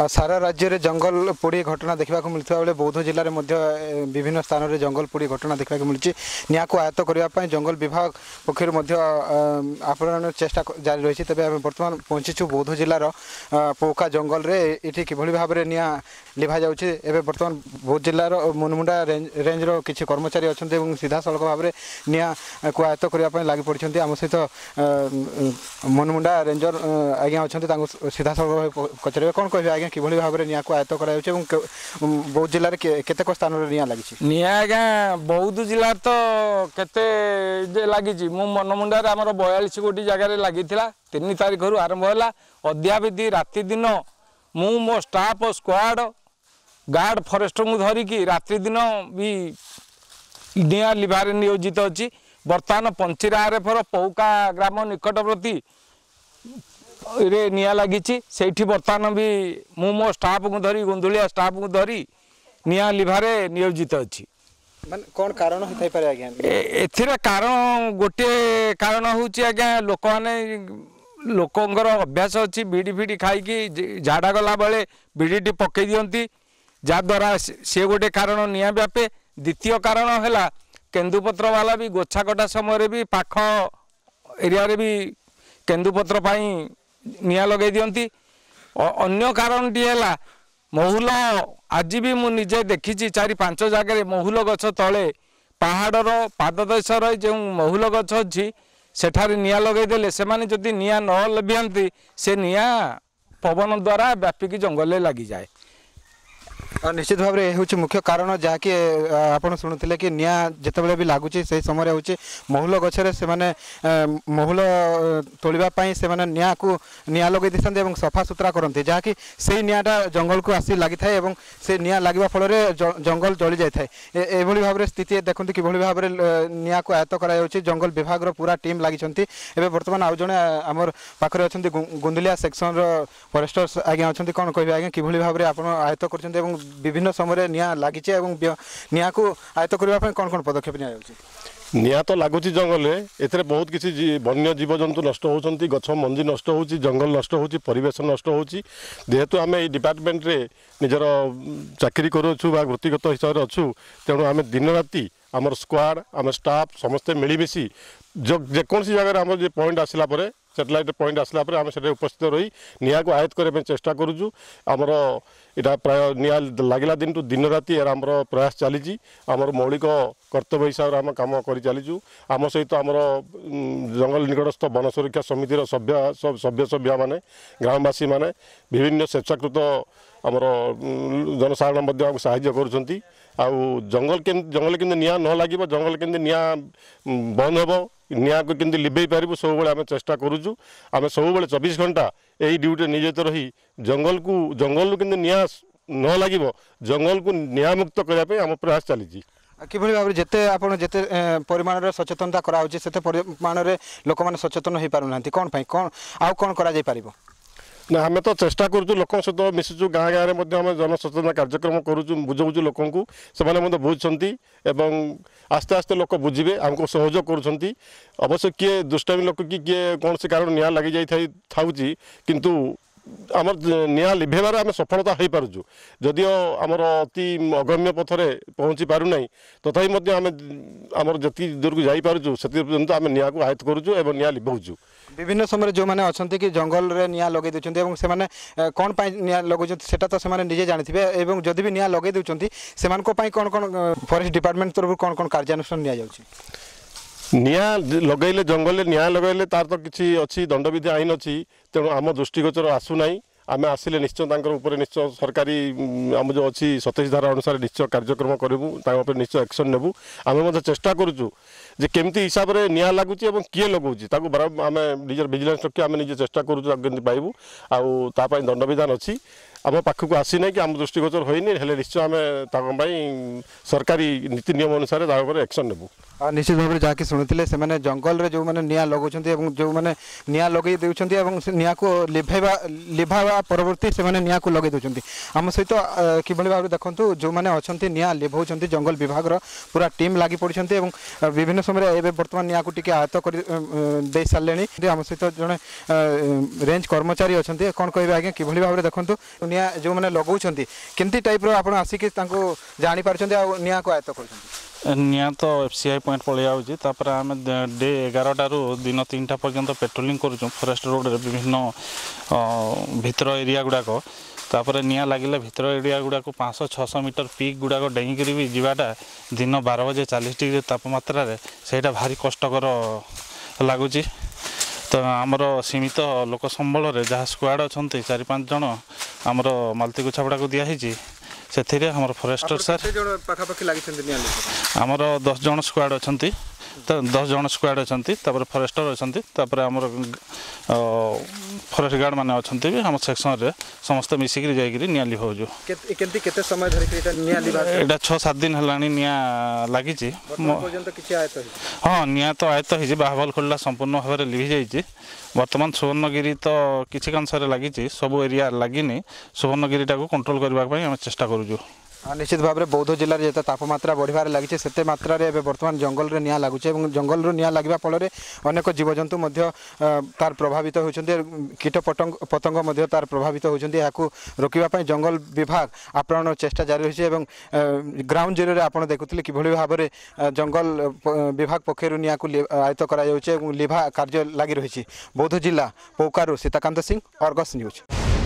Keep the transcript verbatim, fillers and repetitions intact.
सारा राज्य में जंगल पोड़ी घटना देखा मिलता बेले बौद्ध जिले में विभिन्न स्थान में जंगल पोड़ी घटना देखा मिली निया को आयत्त करने जंगल विभाग पक्षर आपण चेष्टा जारी रही तेज आम बर्तमान पहुंचीचु बौद्ध जिलार पौका जंगल में ये कि भाव में निया लिभा जाऊँगी एवं बर्तमान बौद्ध जिलार मुनमुंडा रेंज रेंजर किसी कर्मचारी अच्छा सीधा सड़क भाव में निया को आयत्त करने लगी पड़ी आम सहित मुनमुंडा रेंजर आज्ञा अच्छा सीधा सड़क पचारे कौन कहे आज्ञा कि भाव में निया को आयत्त कर बौद्ध जिले में केतेक स्थान निया लगी निया आज्ञा बौद्ध जिला तो केते लगी मु मनमुंडार आमर बयालीस गोटी जगार लगी तीन तारीख रु आरंभ है अद्यावधि राति दिन मु मो स्टाफ स्क्वाड गार्ड फरेस्टर को धरिकी रात्रि दिन भी निया लिभार नियोजित अच्छी बर्तमान पंचीरा आरएफर पौका ग्राम निकटवर्ती रे निया लगी से बर्तमान भी मु मो स्टाफ को धरी गुंदुलिया स्टाफ को धरी निया लिभारे नियोजित अच्छी मान कौन कारण होता है आज्ञा एथिरे कारण गोटे कारण होची आज्ञा लोक माने लोकंकर अभ्यास अच्छी बीड़ी फीड़ी खाई झाड़ा गला बेले बीड़ी पकई दियंती जद्वारा से गोटे कारण निया व्यापे द्वितीय कारण है केन्दुपत्र वाला भी गोछा कटा समय भी पाख एरिया रे भी केन्दुपत्र पाई निया लगे दियंती अन्य कारण टी है महुल आज भी मु निजे देखी चारि पांच जगह महुल गछ तले पहाड़र पाददेशर जो महुल गछ अच्छी सेठारे निया लगेदेले से माने जदि निया न लभियांती से निया पवन द्वारा व्यापिकी जंगल लगी जाए निश्चित भाव में यह मुख्य कारण जहाँकि आपड़ शुणुते कि निया जिते भी लगुच से समय हूँ महुल गछरे से माने महुल तोड़ापी से माने निया को निया लगे दी सफा सुतरा करते जहाँकि से नियाटा जंगल को आसी लगी थाए और से निया लगे फल जंगल जली जाए ये भाव में स्थिति देखते कि भाव में निया को आयत्त कर जंगल विभाग पूरा टीम लगी बर्तमान आउ जड़े आमर पाखे अच्छा गुंदुलिया सेक्शन फरेस्टर्स आज्ञा अच्छा कौन कहे आज्ञा कि भाव में आप आयत्त कर विभिन्न समय निया लगी निया को आयत्त करने कौन कौन पदक्षेप नि निया तो लगुच जंगल ए बहुत किसी वन्य जीवजंतु नष्ट होती गछ मंजी नष्ट हो जंगल नष्ट हो परिवेश नष्ट हो जेहेतु आम ये डिपार्टमेंट रे निजर चाकरी करुचु वृत्तिगत हिसाब से अच्छु तेणु आम दिन राति आमर स्क्वाड आम स्टाफ समस्ते मिलमिशी जो जेकोसी जगह आम जो पॉइंट आसला सैटेलाइट पॉइंट आसला आम से उपस्थित रही निया को आयत्त करने चेष्टा करुचु आमर इटा प्राय निया लगला दिन टू दिन राति आमर प्रयास चली आमर मौलिक कर्तव्य हिसाब से आम कम कर चलीचु आम सहित आमर जंगल निकटस्थ वन सुरक्षा समितिर सभ्य सभ्य सभ्य माने ग्रामवासी माने विभिन्न स्वेच्छाकृत आमर जनसाधारण साहाय्य करुँच आउ जंगल के जंगल के निया न लगे जंगल के निया बंद हे निया को केमती लिभे पारू सब आम चेष्टा करुचु आम सब चौबीस घंटा यही ड्यूटी नियोजित रही जंगल को जंगल के निया न लगे जंगल को निया मुक्त करने आम प्रयास चली कि भाव में जिते आप जिते परिमाण सचेतनता कराऊँचे से परिमाण लोक मैंने सचेतन हो पार ना कौन कौन आउ कौन कर ना आम तो चेष्टा करूँ लोक सहित मिशुचु गाँ गाँव में आम जनसचेतना कार्यक्रम करूँ बुझाऊँ लोक से बुझुंट एवं आस्ते आस्ते लोक बुझे आमको सहयोग करुँच अवश्य किए दुष्टामी लोक कि किए कौन से कारण निया लगी जाई थाउची किंतु आमर निया लिभेबार आम सफलता हो पार्छु जदिओ आमर अति अगम्य पथरे पहुँची पारना तथापि आम आमर जी दूर को जापरछु से पर्यंत आम निया को आयत्त करुचु और निया लिभाऊँ विभिन्न समय जो मैंने अच्छा कि जंगल रे निया लगे दूसरी से मैंने कौन निया लगे सेटा तो से निजे जानते हैं जदि भी निया लगे दूसरी से कौन कौन फॉरेस्ट डिपार्टमेंट तरफ कौन कौन कार्यानुष्ठान निया जाउछि निया लगेले जंगल निया लगेले तार तो किसी अच्छी दंडविधि आईन अच्छी तेणु आम दृष्टिगोचर आसूना आम आसिले निश्चय तांकर निश्चय सरकारी आम जो अच्छी सतैश धारा अनुसार निश्चय कार्यक्रम करूँ निश्चय एक्शन नेबू आम चेष्टा करुचु जे केमती हिसाब से निया लगुच किए लगुच आम निजर विजिलेंस रखी आम निजे चेष्टा करूँ पाइबू आउ दंडविधान अच्छी आम पाखक आसी ना कि आम दृष्टिगोचर होनी हेले निश्चय आम सरकारी नीति नियम अनुसार एक्शन नेबू निश्चित भाव में जहाँकि शुणुते से मैंने जंगल रे जो मैंने निया लगुंट जो मैंने निया लगे दूसरी निया को लिभेवा लिभावा परवर्ती से मैंने निया को लगे दूसरी आम सहित कि भाव में देखो जो मैंने अच्छा निया लिभाऊँ जंगल विभाग पूरा टीम लगी पड़ी विभिन्न समय ए बर्तमान निया को टी आयत्त कर दे सारे आम सहित जड़े रेंज कर्मचारी अच्छा कौन कहे आज्ञा कि भाव में देखो निया जो मैंने लगाउछंती केमती टाइप रो आपण आसी कि तांको जानि पारछंती आ निया को आयत्त करछंती निया तो एफ सी आई पॉइंट पलि आउची तापर आम डे एगारटा रु दिन तीन टा पर्यंत पेट्रोलिंग करूँ फॉरेस्ट रोड रे विभिन्न भितर एरिया गुड़ाक तापर निया लगिले भितर एरिया गुड़ाक पाँच सौ छःश मीटर पीक गुड़ाक डेईकरी भी जीवाटा दिन बारह बजे चालीस डिग्री तापमात्रा रे सेटा भारी कष्टकर लगुच तो आमर सीमित लोक संबल जहाँ स्क्वाड अच्छा चारि पाँच जन आमर मालतीगुछापड़ा को दिखाई से आमर फॉरेस्टर सर पाखापाखि लागिछंती निया आमर दस जन स्क्वाड अच्छा दस जन स्क्वाड अच्छा फॉरेस्टर अच्छा आमर फॉरेस्ट गार्ड माने अच्छा भी आम सेक्शन रे समस्त मिसिक जाइए निया लिभाऊँ केमती केते समय धरि एटा निया लिबा एटा छः सात दिन हलानी निया लागी पर्यंत किछि आयत है हाँ निया तो आयत हो बाहुबल खोला संपूर्ण भाव में लिभि जाइए बर्तमान सुवर्णगिरी तो किसी कांशरे लगी सब एरिया लगिनी सुवर्णगिरीटा को कंट्रोल करने आम चेष्टा करूँ निश्चित भाव में बौद्ध जिले में जो तापमात्रा बढ़िबार लगी से मात्रा बर्तमान जंगल रे निया लगुचे और जंगल रू निया लगे फल अनेक जीवजंतु तार प्रभावित होती कीट पतंग पतंग तार प्रभावित होती रोकवाई जंगल विभाग आप्राण चेष्टा जारी रही है ग्राउंड जीरो में आपड़ देखुले कि भाव में जंगल विभाग पक्षर निया को आयत्त कर लिभा कार्य लगी रही बौद्ध जिला पौकारु सीताकांत सिंह अर्गस न्यूज।